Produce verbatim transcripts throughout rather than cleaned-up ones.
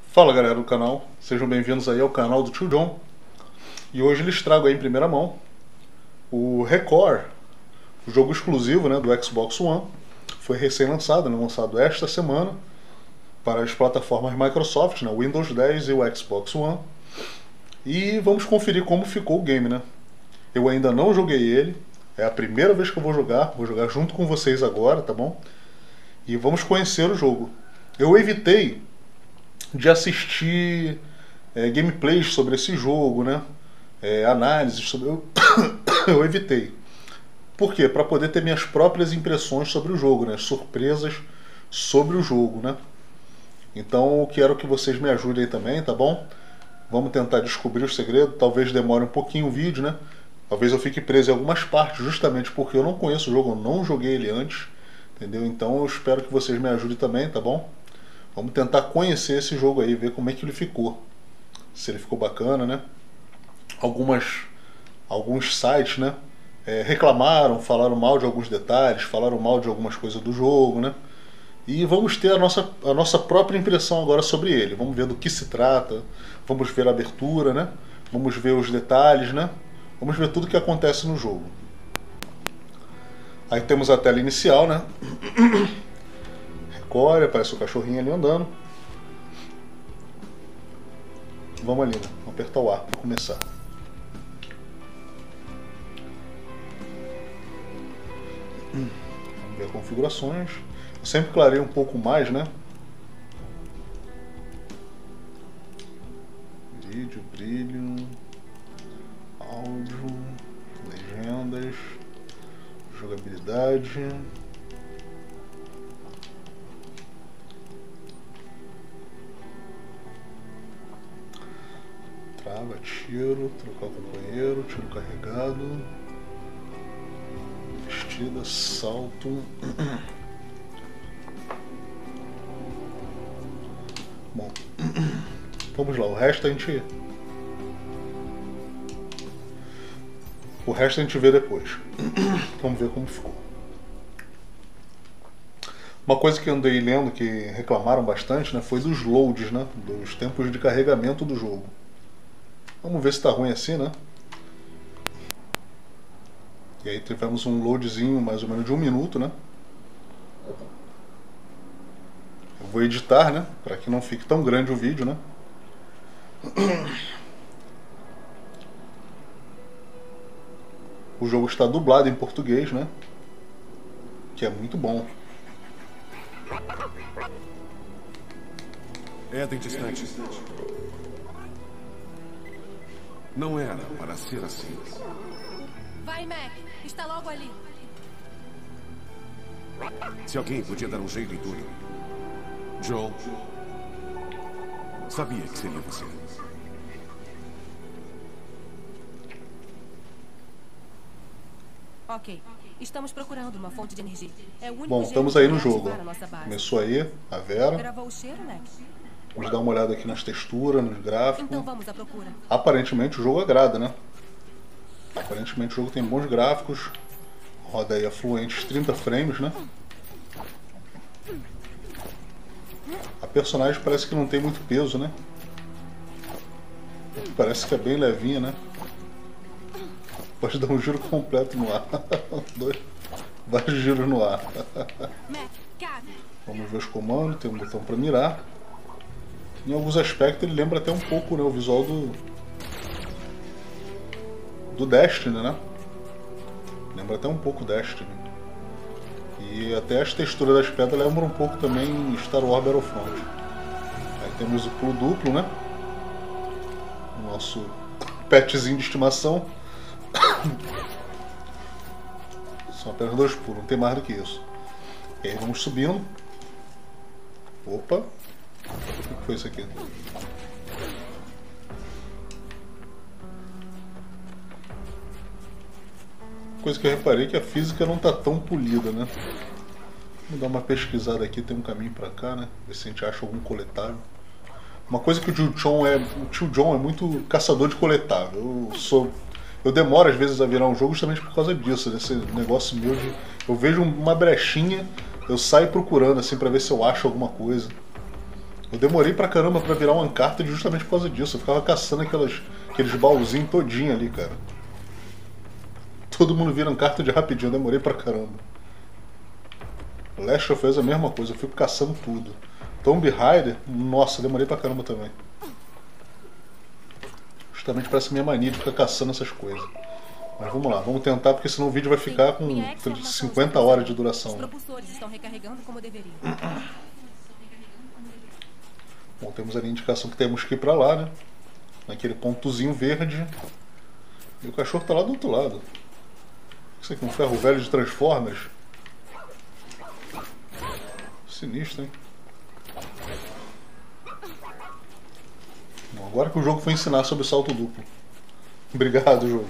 Fala galera do canal, sejam bem-vindos aí ao canal do Tio John. E hoje lhes trago aí em primeira mão o Record, o jogo exclusivo, né, do Xbox One. Foi recém-lançado, né, lançado esta semana para as plataformas Microsoft, né, Windows dez e o Xbox One. E vamos conferir como ficou o game, né? Eu ainda não joguei ele, é a primeira vez que eu vou jogar, vou jogar junto com vocês agora, tá bom? E vamos conhecer o jogo. Eu evitei de assistir é, gameplays sobre esse jogo, né? É, análises sobre... Eu, eu evitei. Por quê? Para poder ter minhas próprias impressões sobre o jogo, né? Surpresas sobre o jogo, né? Então eu quero que vocês me ajudem aí também, tá bom? Vamos tentar descobrir o segredo. Talvez demore um pouquinho o vídeo, né? Talvez eu fique preso em algumas partes, justamente porque eu não conheço o jogo, eu não joguei ele antes, entendeu? Então eu espero que vocês me ajudem também, tá bom? Vamos tentar conhecer esse jogo aí, ver como é que ele ficou. Se ele ficou bacana, né? Algumas, alguns sites, né? É, reclamaram, falaram mal de alguns detalhes, falaram mal de algumas coisas do jogo, né? E vamos ter a nossa, a nossa própria impressão agora sobre ele. Vamos ver do que se trata, vamos ver a abertura, né? Vamos ver os detalhes, né? Vamos ver tudo o que acontece no jogo. Aí temos a tela inicial, né? Record, aparece o cachorrinho ali andando. Vamos ali, né? Vamos apertar o A para começar. Vamos ver configurações. Eu sempre clarei um pouco mais, né? Vídeo, brilho, áudio, legendas, jogabilidade. Trava, tiro, trocar o companheiro, tiro carregado, vestida, salto. Bom, vamos lá, o resto a gente... O resto a gente vê depois. Vamos ver como ficou. Uma coisa que eu andei lendo que reclamaram bastante, né, foi dos loads, né, dos tempos de carregamento do jogo. Vamos ver se tá ruim assim, né? E aí tivemos um loadzinho mais ou menos de um minuto, né? Eu vou editar, né? Para que não fique tão grande o vídeo, né? O jogo está dublado em português, né? Que é muito bom. Eden distante. Não era para ser assim. Vai, Mac. Está logo ali. Se alguém podia dar um jeito em tudo. Joel. Sabia que seria você. Ok. Estamos procurando uma fonte de energia. É o único Bom, jeito estamos de aí no jogo. reativar a nossa base. Começou aí a Vera. Gravou o cheiro, Mac? Vamos dar uma olhada aqui nas texturas, nos gráficos. Então vamos à procura. Aparentemente o jogo agrada, né? Aparentemente o jogo tem bons gráficos. Roda aí a fluentes trinta frames, né? A personagem parece que não tem muito peso, né? Parece que é bem levinha, né? Pode dar um giro completo no ar. Dois, vários giros no ar. Mac, cabe. Vamos ver os comandos, tem um botão para mirar. Em alguns aspectos ele lembra até um pouco, né, o visual do do Destiny, né? Lembra até um pouco Destiny. E até as texturas das pedras lembram um pouco também Star Wars Battlefront. Aí temos o pulo duplo, né? O nosso petzinho de estimação. São apenas dois pulos, não tem mais do que isso. E aí vamos subindo. Opa! O que foi isso aqui? Coisa que eu reparei que a física não está tão polida, né? Vamos dar uma pesquisada aqui, tem um caminho para cá, né? Ver se a gente acha algum coletável. Uma coisa que o tio John é, o tio John é muito caçador de coletável. Eu sou Eu demoro às vezes a virar um jogo justamente por causa disso, desse negócio meu de... Eu vejo uma brechinha, eu saio procurando assim pra ver se eu acho alguma coisa. Eu demorei pra caramba pra virar um Uncharted justamente por causa disso. Eu ficava caçando aquelas, aqueles baúzinhos todinho ali, cara. Todo mundo vira Uncharted rapidinho, eu demorei pra caramba. Last of Us é a mesma coisa, eu fico caçando tudo. Tomb Raider, nossa, demorei pra caramba também. Justamente parece minha mania de ficar caçando essas coisas. Mas vamos lá, vamos tentar, porque senão o vídeo vai ficar com cinquenta horas de duração. Os propulsores estão recarregando como deveriam. Bom, temos ali a indicação que temos que ir pra lá, né? Naquele pontozinho verde. E o cachorro tá lá do outro lado. Isso aqui é um ferro velho de Transformers? Sinistro, hein? Bom, agora que o jogo foi ensinar sobre salto duplo. Obrigado, jogo.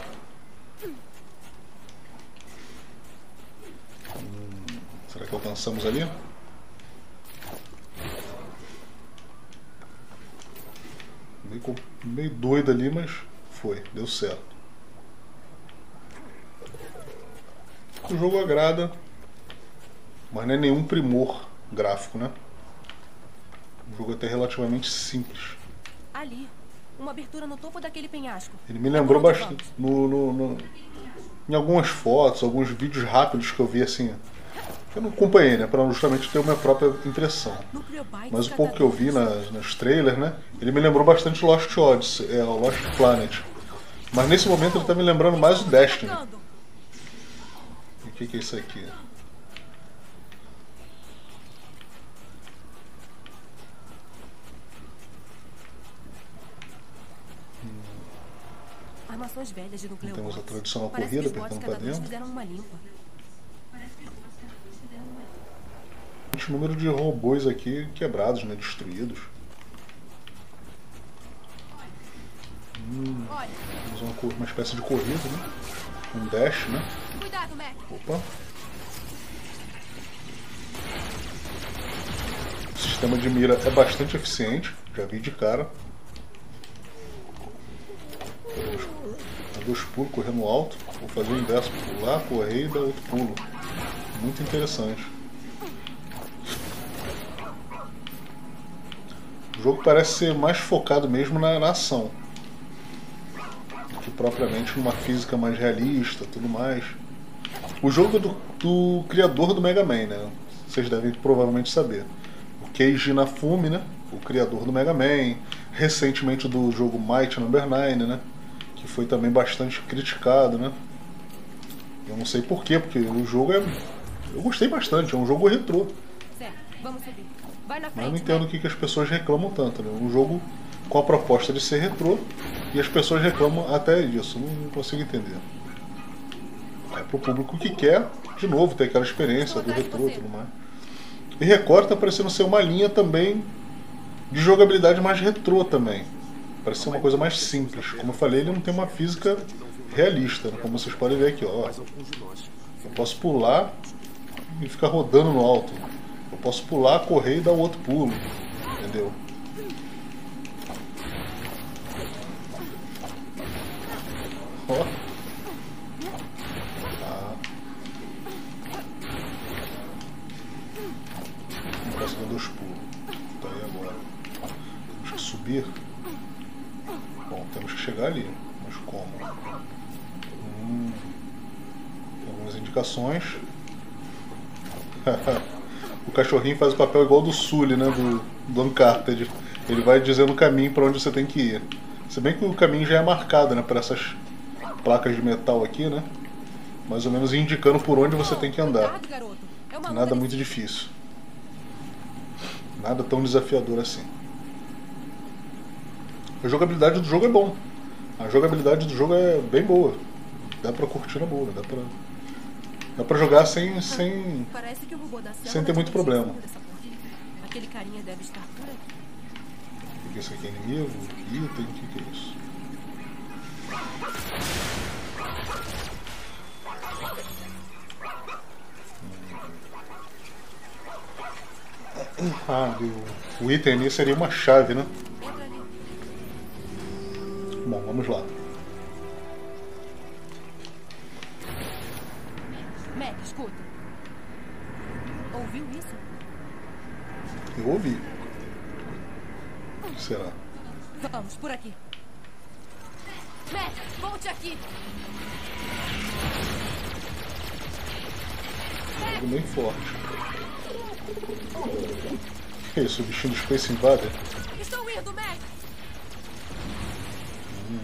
Hum, será que alcançamos ali? Meio, meio doido ali, mas foi, deu certo. O jogo agrada, mas não é nenhum primor gráfico, né? O jogo é até relativamente simples. Ali, uma abertura no topo daquele penhasco. Ele me lembrou bastante no, no, no, em algumas fotos, alguns vídeos rápidos que eu vi assim. Eu não acompanhei, né? Para justamente ter a minha própria impressão. Mas o pouco que eu vi nas, nas trailers, né? Ele me lembrou bastante Lost Odyssey, é, o Lost Planet. Mas nesse momento ele tá me lembrando mais o Destiny. E o que, que é isso aqui? Armações velhas de nucleobots. Temos a tradicional Parece corrida que os bots apertando para catadores dentro. fizeram uma limpa. O número de robôs aqui quebrados, né? Destruídos. Hum, temos uma, uma espécie de corrida, né? Um dash, né? Cuidado, Mac. Opa. O sistema de mira é bastante eficiente, já vi de cara. Dá dois pulos, correr no alto. Vou fazer o inverso, pular, correr e dar outro pulo. Muito interessante. O jogo parece ser mais focado mesmo na, na ação do que propriamente numa física mais realista, tudo mais. O jogo é do, do criador do Mega Man, né? Vocês devem provavelmente saber. O Keiji Inafune, né? O criador do Mega Man. Recentemente do jogo Might Number nove, né? Que foi também bastante criticado, né? Eu não sei porquê, porque o jogo é... Eu gostei bastante, é um jogo retrô. Certo, vamos subir. Vai na frente, Mas eu não entendo o que, que as pessoas reclamam tanto, né? Um jogo com a proposta de ser retrô e as pessoas reclamam até disso. Não, não consigo entender. É pro público que quer, de novo, ter aquela experiência do retrô e tudo mais. E Record tá parecendo ser uma linha também de jogabilidade mais retrô também. Parece ser uma coisa mais simples. Como eu falei, ele não tem uma física realista, né? Como vocês podem ver aqui, ó. Eu posso pular e ficar rodando no alto. Eu posso pular, correr e dar um outro pulo. Entendeu? Ó. Tá. Não posso dar dois pulos. Tá aí agora. Temos que subir. Bom, temos que chegar ali. Mas como? Hum. Tem algumas indicações. O cachorrinho faz o papel igual do Sully, né? Do, do Uncharted. Ele vai dizendo o caminho para onde você tem que ir. Se bem que o caminho já é marcado, né? Por essas placas de metal aqui, né? Mais ou menos indicando por onde você tem que andar. Nada muito difícil. Nada tão desafiador assim. A jogabilidade do jogo é bom. A jogabilidade do jogo é bem boa. Dá pra curtir na boa, dá pra, dá pra jogar sem, sem, sem ter muito problema. Aquele carinha deve estar por aqui. O que isso aqui é inimigo? Item? O que, que é isso? Ah, o, o item ali seria uma chave, né? Bom, vamos lá. Mac, escuta. Ouviu isso? Eu ouvi. que será? Vamos, por aqui. Mac, volte aqui. Algo bem forte. Que isso, o bichinho do Space Invader? Estou indo, Mac. Hum.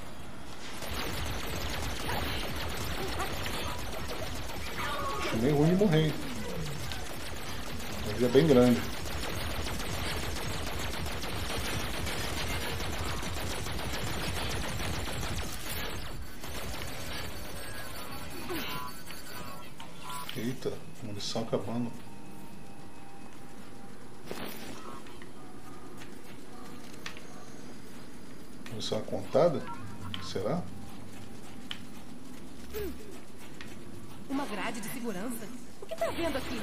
Acho meio ruim de morrer. Mas é bem grande. Eita, munição acabando. Munição contada? Será? Uma grade de segurança? O que tá vendo aqui?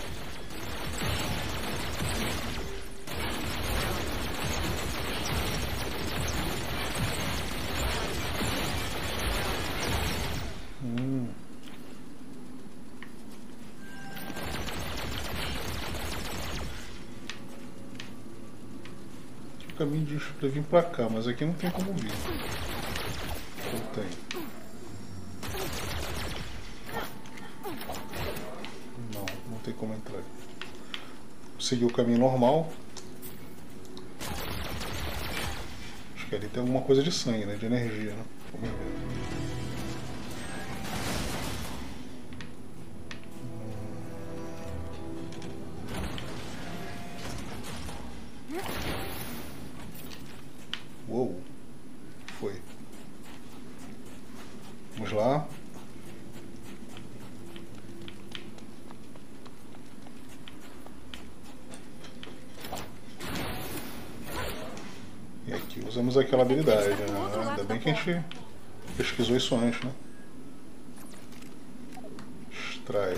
Hum. O caminho diz pra vir pra cá, mas aqui não tem como vir. Ou tem? Não, não tem como entrar. Seguir o caminho normal. Acho que ali tem alguma coisa de sangue, né? De energia, né? Vamos ver. Uou, foi. Vamos lá. E aqui usamos aquela habilidade, né? Ainda bem que a gente pesquisou isso antes, né? Extrai.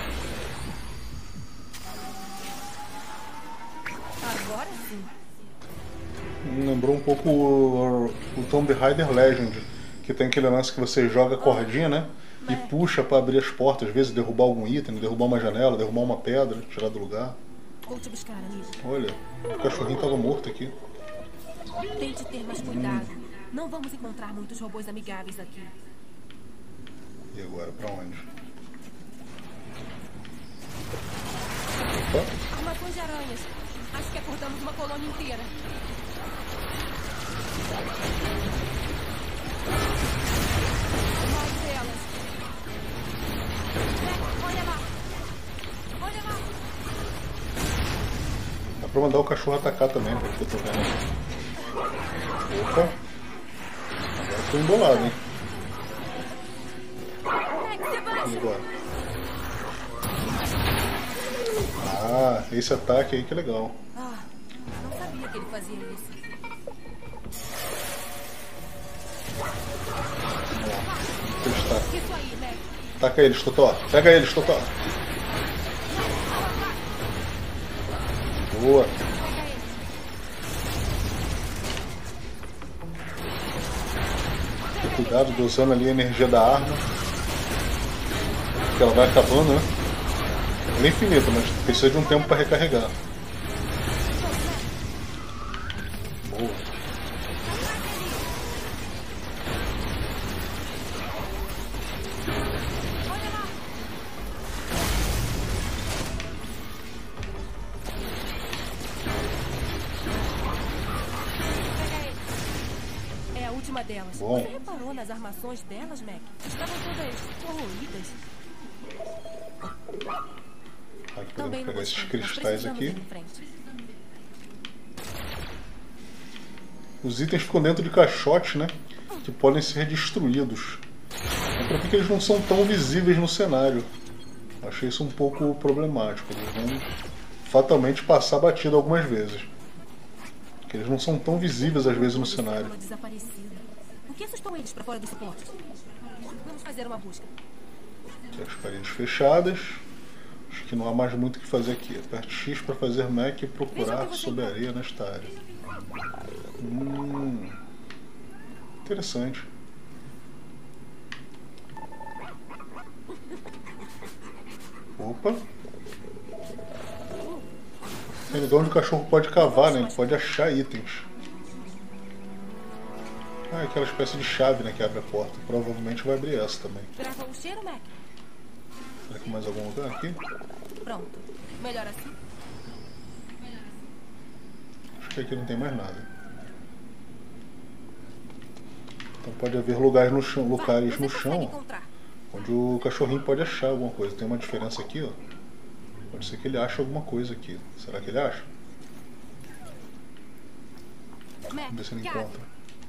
Agora sim. Me lembrou um pouco o, o Tomb Raider Legend, que tem aquele lance que você joga a cordinha, né? E puxa pra abrir as portas, às vezes derrubar algum item, derrubar uma janela, derrubar uma pedra, tirar do lugar. Vou te buscar, amigo. Olha, o cachorrinho tava morto aqui. Tente ter mais cuidado. Não vamos encontrar muitos robôs amigáveis aqui. E agora, pra onde? Opa. Armações de aranhas. Acho que acordamos uma colônia inteira. Mais delas. É, olha lá. Olha lá. Dá pra mandar o cachorro atacar também, porque eu tô vendo. Opa. Agora tô embolado, hein? E agora? Ah, esse ataque aí que é legal. Ah, não sabia que ele fazia isso. Vamos lá. Testar. Isso aí, Mac. Taca eles, Totó. Pega eles, Totó. Boa. Tem cuidado dosando ali a energia da arma. Porque ela vai acabando, né? Ela é infinita, mas precisa de um tempo para recarregar. Boa. É a última delas. Bom. Você reparou nas armações delas, Mac? Estavam todas corroídas. Aqui Também podemos não pegar esses gostei, mas cristais precisamos aqui. ir em frente. Os itens ficam dentro de caixotes, né? Que podem ser destruídos. Mas por que eles não são tão visíveis no cenário? Achei isso um pouco problemático. Eles vão fatalmente passar batido algumas vezes. Porque eles não são tão visíveis às vezes no cenário. Desaparecido. O que assustou eles para fora do suporte? Vamos fazer uma busca. Aqui as paredes fechadas. Acho que não há mais muito o que fazer aqui. Aperte X para fazer Mac e procurar sob a areia nesta área. Hum, interessante. Opa. É lugar onde o cachorro pode cavar, né? Ele pode achar itens. Ah, aquela espécie de chave, né, que abre a porta. Provavelmente vai abrir essa também. Grava o cheiro, Mac? Será que mais algum lugar aqui? Pronto. Melhor assim? Acho que aqui não tem mais nada. Então pode haver lugares no chão, locais no chão onde o cachorrinho pode achar alguma coisa. Tem uma diferença aqui, ó. Pode ser que ele ache alguma coisa aqui. Será que ele acha? Vamos ver se ele encontra.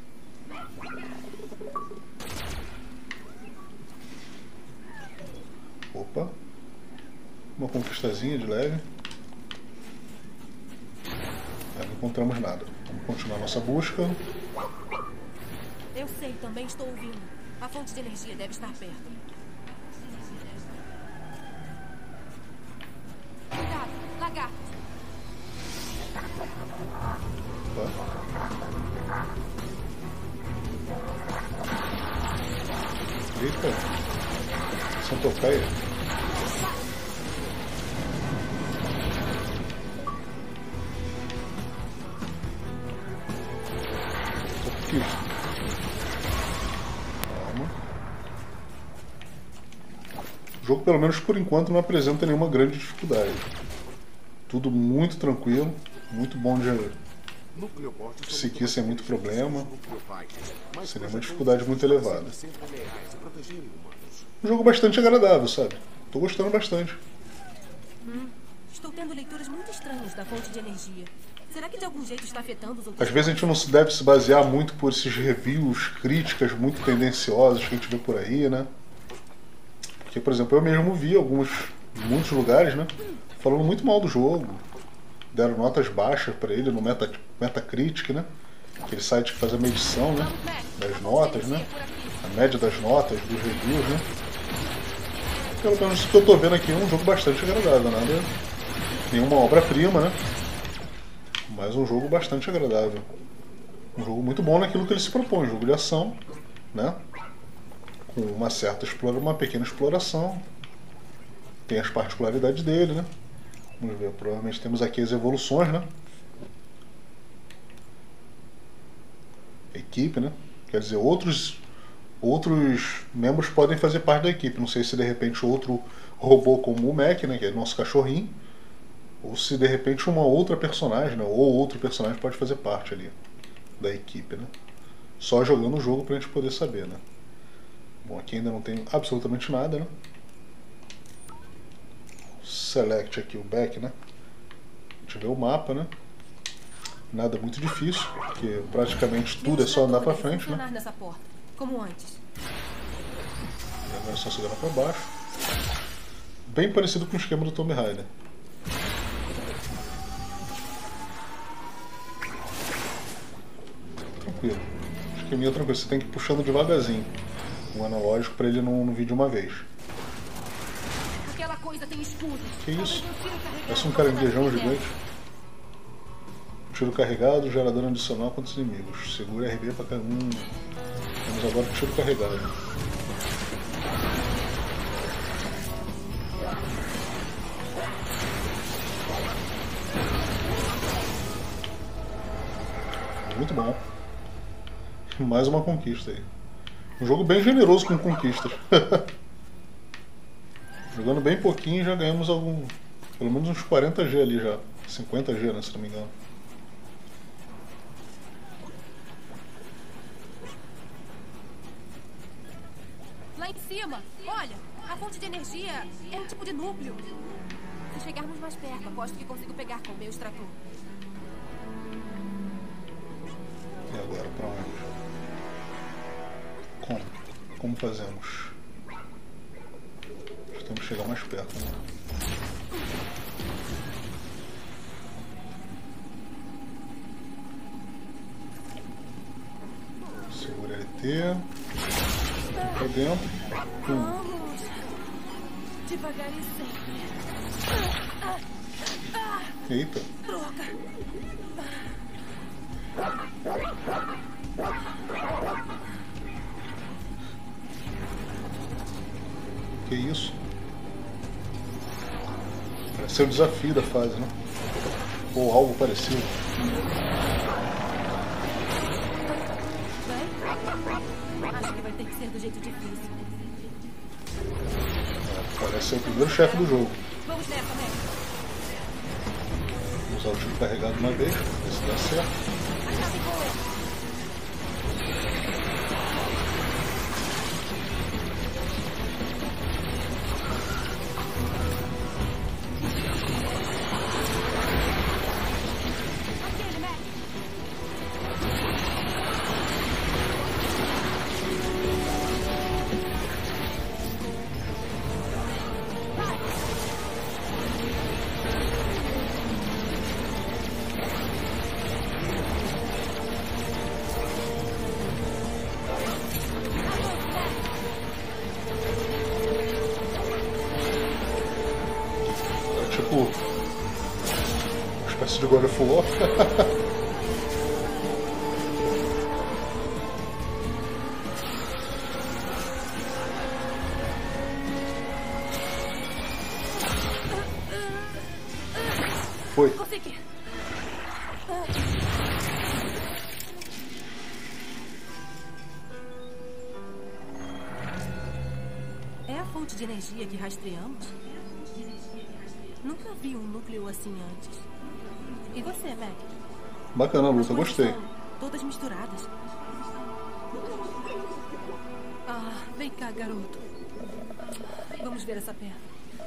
Opa. Uma conquistazinha de leve. É, não encontramos nada. Vamos continuar nossa busca. Eu sei, também estou ouvindo. A fonte de energia deve estar perto. Cuidado, lagarto. Opa. Eita. Centopeia. Calma. O jogo, pelo menos por enquanto, não apresenta nenhuma grande dificuldade. Tudo muito tranquilo, muito bom de seguir sem muito problema, sem nenhuma dificuldade muito elevada. Um jogo bastante agradável, sabe? Tô gostando bastante. Hum, estou tendo leituras muito estranhas da fonte de energia. Será que de algum jeito está afetando os outros? Às vezes a gente não se deve se basear muito por esses reviews, críticas muito tendenciosas que a gente vê por aí, né? Porque, por exemplo, eu mesmo vi alguns, muitos lugares, né? Falando muito mal do jogo. Deram notas baixas para ele no Meta, Metacritic, né? Aquele site que faz a medição, né? Das notas, né? A média das notas, dos reviews, né? Pelo menos o que eu tô vendo aqui é um jogo bastante agradável, nada, nenhuma obra-prima, né? Mas um jogo bastante agradável. Um jogo muito bom naquilo que ele se propõe, um jogo de ação, né? Com uma certa exploração, uma pequena exploração. Tem as particularidades dele, né? Vamos ver, provavelmente temos aqui as evoluções, né? Equipe, né? Quer dizer, outros outros membros podem fazer parte da equipe. Não sei se de repente outro robô como o Mac, né? Que é nosso cachorrinho. Ou se de repente uma outra personagem, né? Ou outro personagem pode fazer parte ali da equipe, né? Só jogando o jogo pra gente poder saber, né? Bom, aqui ainda não tem absolutamente nada, né? Select aqui o back, né? A gente vê o mapa, né? Nada muito difícil, porque praticamente tudo é só andar pra frente, né? Nessa porta, como antes. E agora é só segurar pra baixo. Bem parecido com o esquema do Tomb Raider. Tranquilo. Esqueminha tranquilo. Você tem que ir puxando devagarzinho o analógico pra ele não, não vir de uma vez. Aquela coisa tem escudo. Que isso? Parece um caranguejão gigante. Tiro carregado, gera dano adicional contra os inimigos. Segura R B pra cada um. Vamos agora com tiro carregado. Muito bom. Mais uma conquista aí. Um jogo bem generoso com conquistas. Jogando bem pouquinho já ganhamos algum. Pelo menos uns quarenta G ali já. cinquenta G, né, se não me engano. Lá em cima, olha, a fonte de energia é um tipo de núcleo. Se chegarmos mais perto, aposto que consigo pegar com o meu extrator. E agora, pra onde? Como? Como fazemos? Temos que chegar mais perto, né? Segura L T. Pra dentro. Hum. Vamos. Devagar e sempre. Eita. Droga. Que isso? Parece ser o desafio da fase, né? Ou algo parecido. Vai. Acho que vai ter que ser do jeito difícil. É, parece ser o primeiro chefe do jogo. Vamos nessa, Mac. Vou usar o tiro carregado uma vez, ver se dá certo. Acabe com ele. Aquele, Mac. É tipo uma espécie de God of War. Foi. Consegui. É a fonte de energia que rastreamos? Nunca vi um núcleo assim antes. E você, Mac? Bacana a As luta, coisas gostei. são todas misturadas. Ah, vem cá, garoto. Vamos ver essa perna.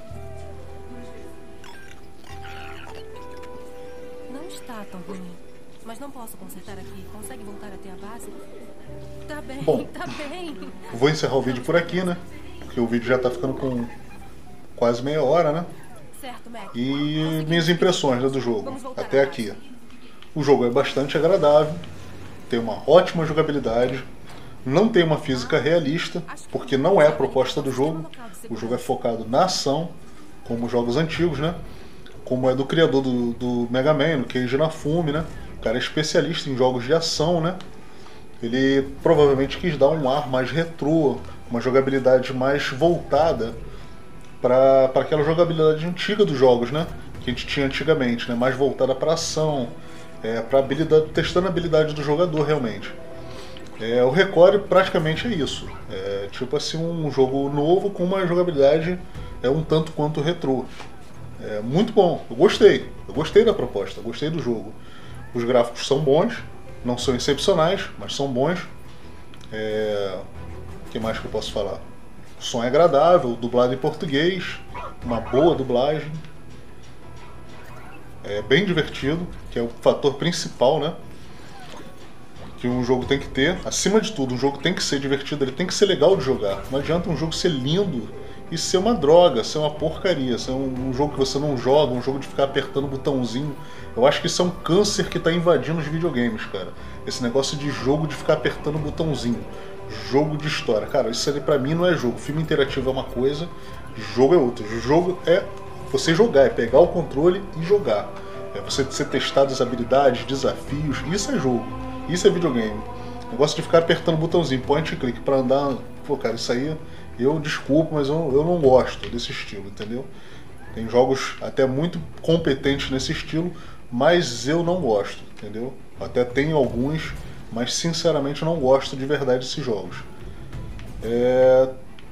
Não está tão ruim. Mas não posso consertar aqui. Consegue voltar até a base? Tá bem, Bom. tá bem. Vou encerrar o vídeo por aqui, né? Porque o vídeo já tá ficando com quase meia hora, né? Certo, Mac. E minhas impressões, né, do jogo Vamos voltar até à aqui. base. O jogo é bastante agradável, tem uma ótima jogabilidade, não tem uma física realista, porque não é a proposta do jogo. O jogo é focado na ação, como os jogos antigos, né? Como é do criador do, do Mega Man, o Keiji Inafune, né? O cara é especialista em jogos de ação, né? Ele provavelmente quis dar um ar mais retrô, uma jogabilidade mais voltada para aquela jogabilidade antiga dos jogos, né? Que a gente tinha antigamente, né? Mais voltada para ação, é, para habilidade, testando a habilidade do jogador realmente. É, o Recore praticamente é isso. É tipo assim, um jogo novo com uma jogabilidade é um tanto quanto retrô. É muito bom, eu gostei. Eu gostei da proposta, eu gostei do jogo. Os gráficos são bons, não são excepcionais, mas são bons. É... O que mais que eu posso falar? O som é agradável, dublado em português, uma boa dublagem. É bem divertido, que é o fator principal, né? Que um jogo tem que ter. Acima de tudo, um jogo tem que ser divertido, ele tem que ser legal de jogar. Não adianta um jogo ser lindo e ser uma droga, ser uma porcaria, ser um, um jogo que você não joga, um jogo de ficar apertando o botãozinho. Eu acho que isso é um câncer que está invadindo os videogames, cara. Esse negócio de jogo de ficar apertando o botãozinho. Jogo de história. Cara, isso ali pra mim não é jogo. Filme interativo é uma coisa, jogo é outra. Jogo é você jogar, é pegar o controle e jogar. É você ser testado as habilidades, desafios. Isso é jogo. Isso é videogame. O negócio de ficar apertando o botãozinho, point and click pra andar. Pô, cara, isso aí eu desculpo, mas eu, eu não gosto desse estilo, entendeu? Tem jogos até muito competentes nesse estilo, mas eu não gosto, entendeu? Até tenho alguns, mas sinceramente eu não gosto de verdade desses jogos. É...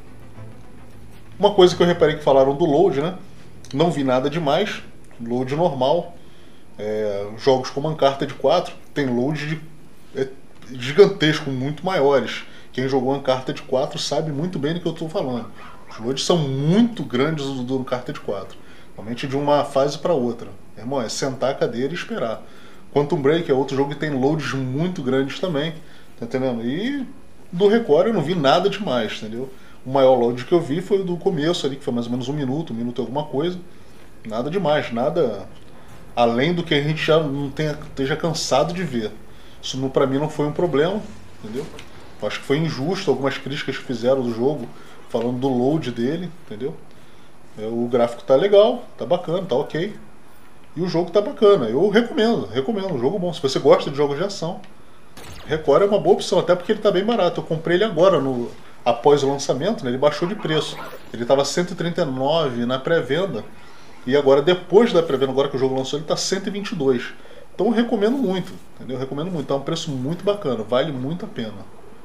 Uma coisa que eu reparei que falaram do load, né? Não vi nada demais, load normal. É... Jogos como Uncharted quatro tem load de... é... gigantesco, muito maiores. Quem jogou Uncharted quatro sabe muito bem do que eu estou falando. Os loads são muito grandes do, do Uncharted quatro. Realmente de uma fase para outra. Irmão, é sentar a cadeira e esperar. Quantum Break é outro jogo que tem loads muito grandes também. Tá entendendo? E do Recore eu não vi nada demais, entendeu? O maior load que eu vi foi o do começo ali, que foi mais ou menos um minuto, um minuto e alguma coisa. Nada demais, nada além do que a gente já não tenha, esteja cansado de ver. Isso não, pra mim não foi um problema, entendeu? Eu acho que foi injusto algumas críticas que fizeram do jogo, falando do load dele, entendeu? O gráfico tá legal, tá bacana, tá ok. E o jogo tá bacana, eu recomendo, recomendo, um jogo bom. Se você gosta de jogos de ação, Recore é uma boa opção, até porque ele tá bem barato. Eu comprei ele agora, no, após o lançamento, né, ele baixou de preço. Ele tava cento e trinta e nove reais na pré-venda, e agora, depois da pré-venda, agora que o jogo lançou, ele tá cento e vinte e dois reais. Então eu recomendo muito, entendeu? Eu recomendo muito, tá um preço muito bacana, vale muito a pena.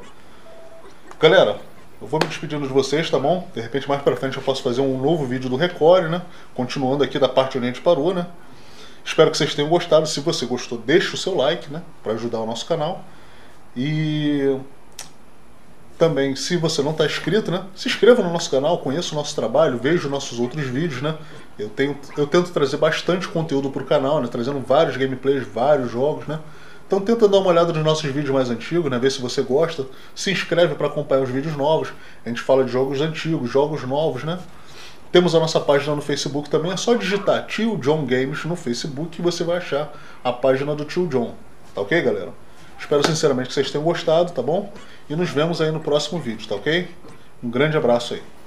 Galera, eu vou me despedindo de vocês, tá bom? De repente mais pra frente eu posso fazer um novo vídeo do Recore, né? Continuando aqui da parte onde a gente parou, né? Espero que vocês tenham gostado. Se você gostou, deixa o seu like, né? Pra ajudar o nosso canal. E também, se você não está inscrito, né? Se inscreva no nosso canal, conheça o nosso trabalho, veja os nossos outros vídeos, né? Eu, tenho, eu tento trazer bastante conteúdo para o canal, né? Trazendo vários gameplays, vários jogos, né? Então tenta dar uma olhada nos nossos vídeos mais antigos, né? Ver se você gosta. Se inscreve para acompanhar os vídeos novos. A gente fala de jogos antigos, jogos novos, né? Temos a nossa página no Facebook também. É só digitar Tio John Games no Facebook e você vai achar a página do Tio John. Tá ok, galera? Espero sinceramente que vocês tenham gostado, tá bom? E nos vemos aí no próximo vídeo, tá ok? Um grande abraço aí.